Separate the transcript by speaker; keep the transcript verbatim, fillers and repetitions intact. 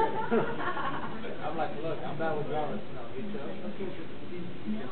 Speaker 1: I'm like, look, I'm not with Robert. No, he